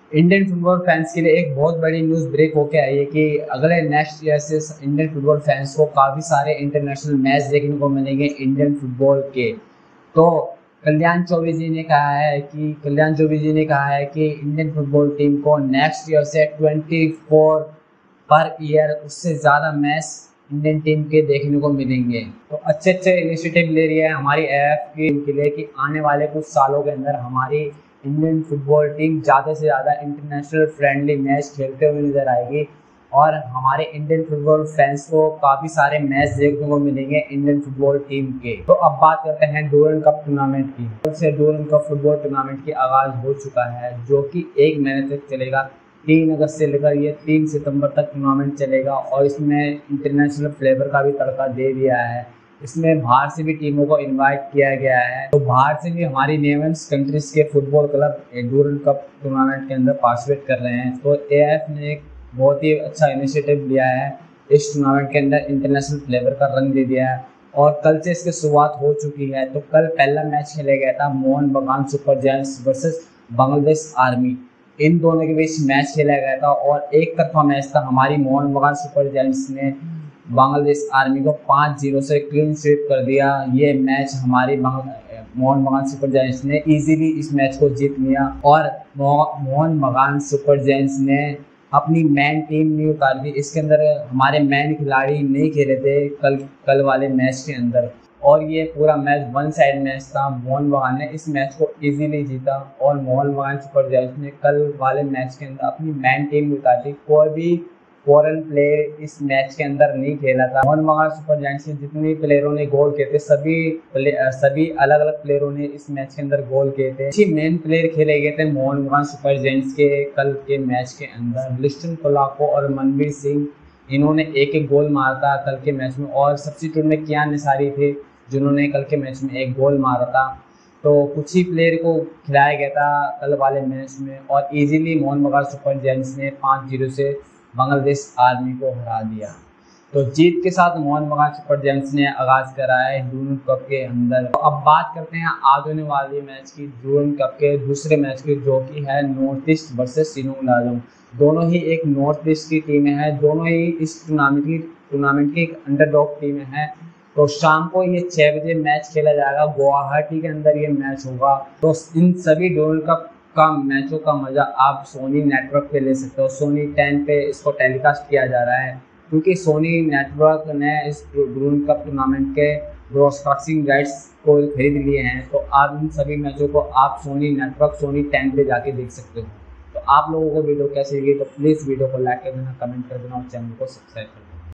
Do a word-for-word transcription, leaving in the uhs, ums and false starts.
Indian football fans के लिए एक बहुत बड़ी न्यूज़ ब्रेक होके आई है कि अगले नेक्स्ट ईयर से इंडियन फुटबॉल फैंस को काफ़ी सारे इंटरनेशनल मैच देखने को मिलेंगे इंडियन फुटबॉल के। तो कल्याण चौबे जी ने कहा है कि कल्याण चौबे जी ने कहा है कि इंडियन फुटबॉल टीम को नेक्स्ट ईयर से चौबीस पर ईयर उससे ज़्यादा मैच इंडियन टीम के देखने को मिलेंगे। तो अच्छे अच्छे इनिशिएटिव ले रही है हमारी एफ टीम के लिए कि आने वाले कुछ सालों के अंदर हमारी इंडियन फुटबॉल टीम ज़्यादा से ज़्यादा इंटरनेशनल फ्रेंडली मैच खेलते हुए नजर आएगी और हमारे इंडियन फुटबॉल फैंस को काफ़ी सारे मैच देखने को मिलेंगे इंडियन फुटबॉल टीम के। तो अब बात करते हैं डूरन कप टूर्नामेंट की। कल से डूरन कप फुटबॉल टूर्नामेंट की आगाज़ हो चुका है जो कि एक महीने तक चलेगा। तीन अगस्त से लेकर ये तीन सितंबर तक टूर्नामेंट चलेगा और इसमें इंटरनेशनल फ्लेवर का भी तड़का दे दिया है। इसमें बाहर से भी टीमों को इनवाइट किया गया है। तो बाहर से भी हमारी नेवंस कंट्रीज के football club Durand cup tournament के अंदर पार्टिसिपेट कर रहे हैं। तो एएफ ने एक बहुत ही अच्छा इनिशिएटिव लिया है, इस टूर्नामेंट के अंदर इंटरनेशनल फ्लेवर का रंग दे दिया है और कल से इसकी शुरुआत हो चुकी है। तो कल पहला मैच खेला गया था Mohun Bagan super giants versus Bangladesh army. इन दोनों के बीच मैच खेला गया था और एक तरफा मैच था। हमारी मोहन बगान सुपर जायंट्स ने बांग्लादेश आर्मी को पाँच जीरो से क्लीन स्वीप कर दिया। ये मैच हमारी मोहन बगान सुपर जायंट्स ने इजीली इस मैच को जीत लिया और मोहन बगान सुपर जायंट्स ने अपनी मैन टीम नहीं उतार दी। इसके अंदर हमारे मैन खिलाड़ी नहीं खेले थे कल कल वाले मैच के अंदर और ये पूरा मैच वन साइड मैच था। मोहन बगान ने इस मैच को इजीली जीता और मोहन बगान सुपर जायंट्स ने कल वाले मैच के अंदर अपनी मैन टीम उतारी थी। कोई भी फॉरेन प्लेयर इस मैच के अंदर नहीं खेला था। मोहन बगान सुपर जायंट्स के जितने प्लेयरों ने गोल किए थे सभी सभी अलग अलग प्लेयरों ने इस मैच के अंदर गोल किए थे। अच्छी मेन प्लेयर खेले गए थे मोहन बगान सुपर जायंट्स के कल के मैच के अंदर। लिस्टन कोलाको और मनवीर सिंह इन्होंने एक एक गोल मारा था कल के मैच में और सब्स्टिट्यूट में कियान निसारी थे जिन्होंने कल के मैच में एक गोल मारा था। तो कुछ ही प्लेयर को खिलाया गया था कल वाले मैच में और easily Mohan Bagan super giants ने पाँच जीरो से बांग्लादेश आर्मी को हरा दिया। तो जीत के साथ मोहन बगान सुपर जायंट्स ने आगाज करा है डूरन कप के अंदर। तो अब बात करते हैं आज होने वाली मैच की, डूरन कप के दूसरे मैच की, जो कि है North East versus Shillong Lajong. दोनों ही एक नॉर्थ ईस्ट की टीमें हैं, दोनों ही इस टूर्नामेंट की टूर्नामेंट की एक अंडरडॉग टीमें हैं। तो शाम को ये छः बजे मैच खेला जाएगा, गुवाहाटी के अंदर ये मैच होगा। तो इन सभी डूरन कप का मैचों का मजा आप सोनी नेटवर्क पे ले सकते हो। सोनी टेन पे इसको टेलीकास्ट किया जा रहा है क्योंकि सोनी नेटवर्क ने इस डूरन कप टूर्नामेंट के ब्रॉडकास्टिंग राइट्स को खरीद लिए हैं। तो आप इन सभी मैचों को आप सोनी नेटवर्क सोनी टेन पे जाके देख सकते हो। तो आप लोगों को वीडियो कैसी लगी तो प्लीज़ वीडियो को लाइक कर देना, कमेंट कर देना और चैनल को सब्सक्राइब कर देना।